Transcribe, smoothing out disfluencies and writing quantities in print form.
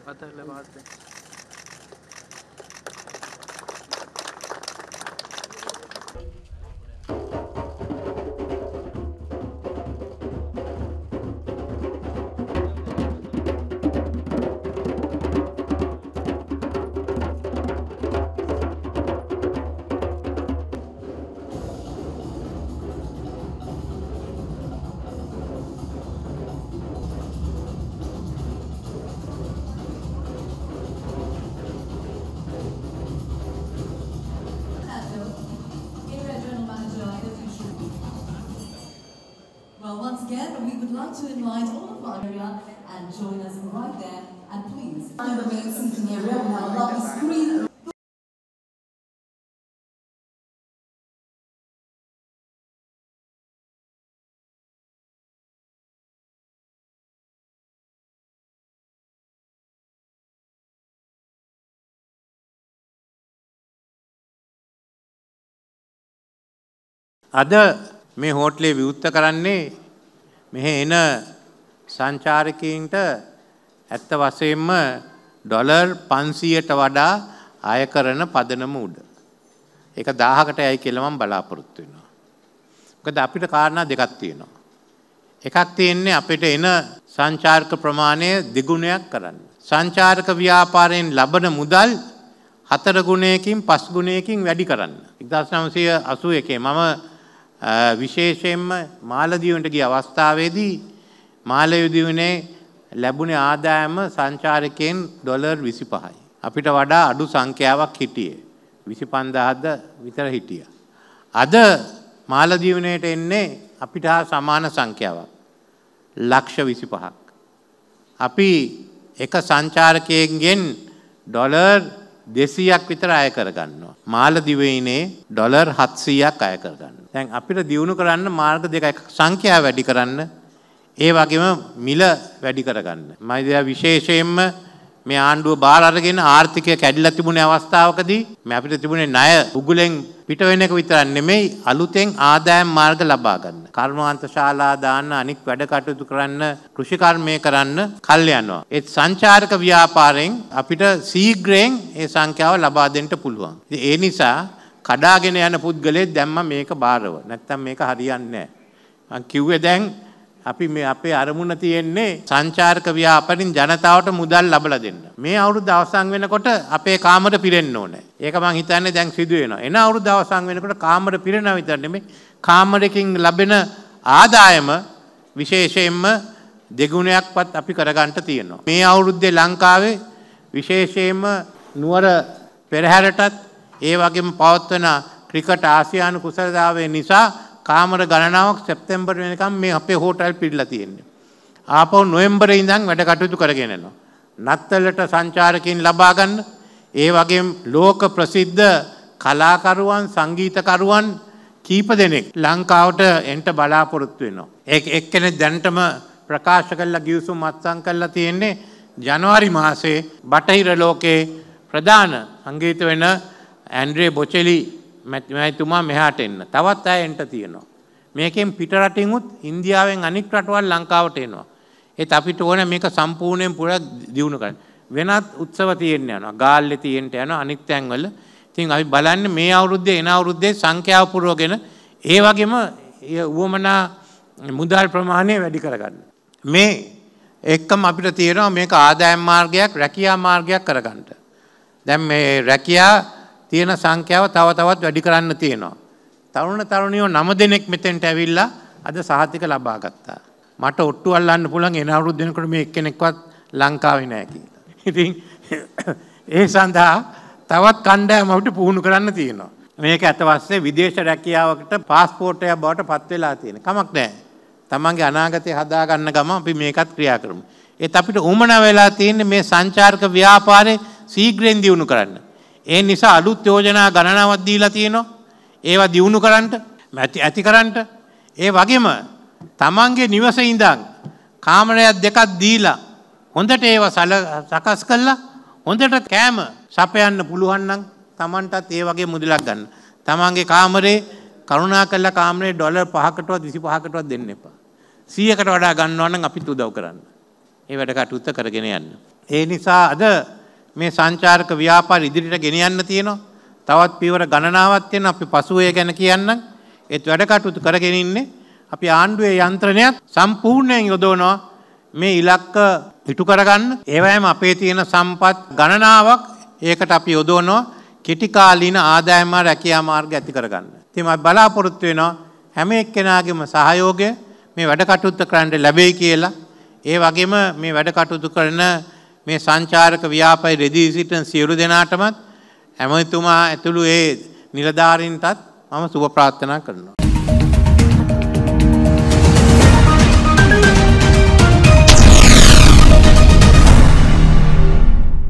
Well, once again, we would like to invite all of our area and join us right there. And please, in the main seating area, we have a lovely screen. Ada මේ හෝටලේ විවෘත කරන්නේ මෙහි එන සංචාරකයන්ට ඇත්ත වශයෙන්ම dollar 500ට වඩා අය කරන පදනම උඩ. ඒක 1000කට යයි කියලා මම බලාපොරොත්තු වෙනවා. මොකද අපිට කාරණා දෙකක් තියෙනවා. එකක් තියෙන්නේ අපිට එන සංචාරක ප්‍රමාණය දෙගුණයක් කරන්න. සංචාරක ව්‍යාපාරයෙන් ලබන මුදල් 4 ගුණයකින් 5 ගුණයකින් වැඩි කරන්න. 1981 මම විශේෂයෙන්ම මාලදීවන්ට ගිය අවස්ථාවේදී මාලදීවනේ ලැබුණේ ආදායම සංචාරකයන් ඩොලර් 25යි. අපිට වඩා අඩු සංඛ්‍යාවක් හිටියේ. 25000ද විතර හිටියා. අද මාලදීවනේට එන්නේ අපිට සමාන සංඛ්‍යාවක්. ලක්ෂ 25ක්. අපි එක සංචාරකයෙක්ගෙන් ඩොලර් 200ක් විතර අය කරගන්නවා. මාලදිවයිනේ ඩොලර් 700ක් අය කරගන්නවා. දැන් අපිට දියුණු කරන්න මාර්ග දෙකක් සංඛ්‍යාව වැඩි කරන්න ඒ වගේම මිල වැඩි කරගන්න. මම ඉතින් විශේෂයෙන්ම මේ ආණ්ඩුව බාර අරගෙන ආර්ථිකය කැඩිලා තිබුණේ අවස්ථාවකදී මේ අපිට තිබුණේ ණය උගුලෙන් පිට වෙන එක විතරක් නෙමෙයි අලුතෙන් ආදායම් මාර්ග ලබා ගන්න. කර්මාන්ත ශාලා දාන්න අනික් වැඩ කටයුතු කරන්න කෘෂි කර්මය කරන්න කල් යනවා. ඒ සංචාරක ව්‍යාපාරයෙන් අපිට ශීඝ්‍රයෙන් ඒ සංඛ්‍යාව ලබා දෙන්න පුළුවන්. ඒ නිසා කඩාගෙන යන පුද්ගලයෙක් දැම්ම මේක බාරව. නැත්තම් මේක හරියන්නේ නැහැ. මං කිව්වේ දැන් අපි මේ අපේ අරමුණ තියෙන්නේ සංචාරක ව්‍යාපාරින් ජනතාවට මුදල් ලබලා දෙන්න. මේ අවුරුද්ද අවසන් වෙනකොට අපේ කාමර පිරෙන්න ඕනේ. ඒක මං හිතන්නේ දැන් සිදු වෙනවා. එන අවුරුද්ද අවසන් වෙනකොට කාමර පිරෙනවා විතර නෙමෙයි කාමරකින් ලැබෙන ආදායම විශේෂයෙන්ම දෙගුණයක්වත් අපි කරගන්න තියෙනවා. මේ අවුරුද්දේ ලංකාවේ විශේෂයෙන්ම නුවර පෙරහැරටත් ඒ වගේම පවත්වන ක්‍රිකට් ආසියානු කුසලතාවය නිසා කාමර ගණනාවක් සැප්තැම්බර් වෙනකම් මේ අපේ හෝටල් පිරලා තියෙන්නේ. ආපහු නොවැම්බරේ ඉඳන් වැඩ කටයුතු කරගෙන යනවා. නත්තලට සංචාරකයන් ලබා ගන්න, ඒ වගේම ලෝක ප්‍රසිද්ධ කලාකරුවන්, සංගීතකරුවන් කීප දෙනෙක් ලංකාවට එන්න බලාපොරොත්තු වෙනවා. එක්කෙනෙක් දැනටම ප්‍රකාශ කළා ගිවිසුම් අත්සන් කරලා තියෙන්නේ ජනවාරි මාසේ බටහිර ලෝකේ ප්‍රධාන සංගීත වෙන ඇන්ඩ්‍රේ බොචෙලි මැතිතුමා මෙහාට එන්න. තවත් අය එන්න තියෙනවා. මේකෙන් පිට රටින්ුත් ඉන්දියාවෙන් අනික් රටවල් ලංකාවට එනවා. ඒත් අපිට ඕන මේක සම්පූර්ණයෙන් පුරා දියුණු කරන්න. වෙනත් උත්සව තියෙන්න යනවා. ගාල්ලේ තියෙන්න යනවා අනික් තැන්වල. ඉතින් අපි බලන්නේ මේ අවුරුද්දේ එන අවුරුද්දේ සංඛ්‍යාව පුරවගෙන ඒ වගේම උවමනා මුදල් ප්‍රමාණය වැඩි කරගන්න. මේ එක්කම අපිට තියෙනවා මේක ආදායම් මාර්ගයක්, රැකියා මාර්ගයක් කරගන්න. දැන් මේ රැකියා තියෙන සංඛ්‍යාව තව තවත් වැඩි කරන්න තියෙනවා. තරුණ තරුණියෝ 9 දෙනෙක් මෙතෙන්ට ඇවිල්ලා අද සහතික ලබා ගත්තා. මට ඔට්ටු අල්ලන්න පුළුවන් එන අවුරුදු දෙනකොට මේ එක්කෙනෙක්වත් ලංකාවේ නැහැ කියලා. ඉතින් ඒ සඳහා තවත් කණ්ඩායම අපිට පුහුණු කරන්න තියෙනවා. මේක අතවස්සේ විදේශ රැකියාවකට පාස්පෝර්ට් එකක් බවට පත් වෙලා තියෙන. කමක් නැහැ. තමන්ගේ අනාගතය හදා ගන්න ගම අපි මේකත් ක්‍රියා කරමු. ඒත් අපිට උමනා වෙලා තියෙන්නේ මේ සංචාරක ව්‍යාපාරේ ශීඝ්‍රයෙන් දියුණු කරන්න. ඒ නිසා අලුත් යෝජනා ගණනාවක් දීලා තියෙනවා. ඒවා දියුණු කරන්න, ඇති කරන්න. ඒ වගේම තමන්ගේ නිවසේ ඉඳන් කාමරයක් දෙකක් දීලා හොඳට ඒවා සකස් කරලා හොඳට කෑම සපයන්න පුළුවන් නම් තමන්ටත් ඒ වගේ මුදලක් ගන්න. තමන්ගේ කාමරේ කරුණාකරලා කාමරේ ඩොලර් 5කටවත් 25කටවත් දෙන්න එපා. 100කට වඩා ගන්නවා නම් අපිත් උදව් කරන්න. ඒ වැඩ කටයුත්ත කරගෙන යන්න. ඒ නිසා අද මේ සංචාරක ව්‍යාපාර ඉදිරියට ගෙනියන්න තියෙනවා. තවත් පියවර ගණනාවක් තියෙනවා. අපි පසුවේ ගැන කියන්නම්. ඒත් වැඩ කටයුතු කරගෙන ඉන්නේ. අපි ආණ්ඩුවේ යන්ත්‍රණයත් සම්පූර්ණයෙන් යොදවනවා මේ ඉලක්ක ඉටු කරගන්න. ඒ වගේම අපේ තියෙන සම්පත් ගණනාවක් ඒකට අපි යොදවනවා කෙටි කාලීන ආදායම රැකියා මාර්ග ඇති කරගන්න. ඉතින් මම බලාපොරොත්තු වෙනවා හැම එක්කෙනාගේම සහයෝගය මේ වැඩ කටයුතු කරන්න ලැබෙයි කියලා. ඒ වගේම මේ වැඩ කටයුතු කරන මේ සංචාරක ව්‍යාපාරයේ රෙදි සිටින සියලු දෙනාටමත් ඇමතුමා ඇතුළු ඒ නිලධාරීන්ටත් මම සුබ ප්‍රාර්ථනා කරනවා.